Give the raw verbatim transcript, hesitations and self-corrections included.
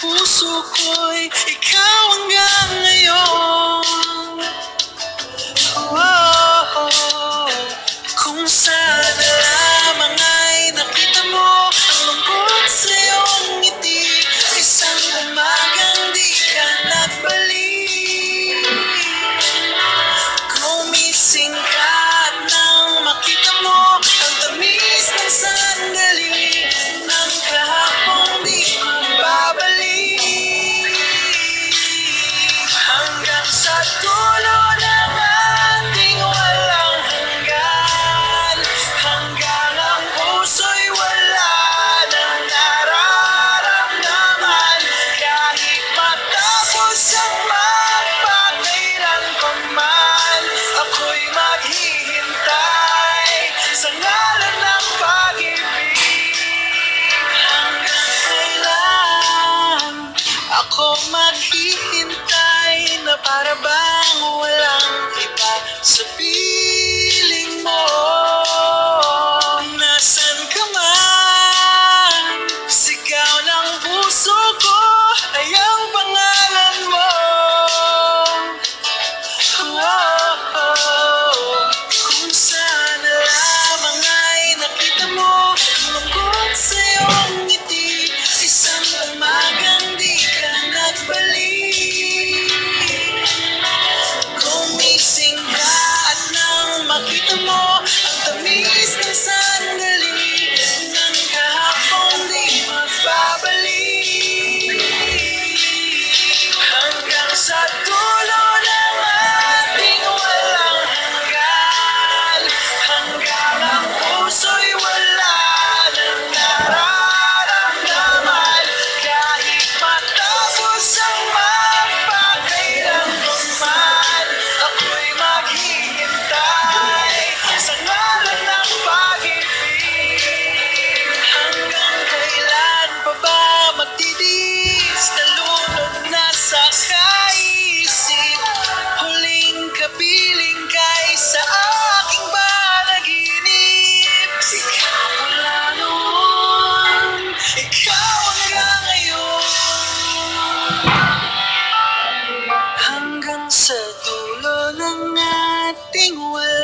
puso ko'y ikaw hanggang ngayon. Oh, oh, oh. Kung sana lamang ay nakita mo ang lungkot sa iyong ngiti, isang umagang di ka nagbalik. Gumising ka at nang makita mo ang tamis ng sandali ng kahapong di magbabalik. Hanggang sa dulo ng ating walang hanggan, hanggang ang puso'y wala nang nararamdaman. Kahit matapos ang magpakailan pa man, ako'y maghihintay sa ngalan ng pag-ibig. Hanggang kailan ako maghihintay na para bang walang iba sa piling mo? Nasaan ka man? Sigaw ng puso ko ay ang pangalan mo. Oh, oh. Kung sana lamang ay nakita mo ang lungkot sa iyong ngiti, isang umagang di ka nagbalik. Gumising ka at nang makita mo ang tamis ng sandali ng kahapong di magbabalik. Hanggang sa dulo ng ating walang hanggan, hanggang ang puso'y wala nang nararamdaman. Kahit matapos ang magpakailan pa man, ako'y maghihintay sa ngalan ng pag-ibig. Hanggang kailan pa ba magtitiis na lunod na sa kaisip? Huling kapiling kay sa aking panaginip. Ikaw mula noon, ikaw hanggang ngayon. Hanggang sa dulo ng ating wala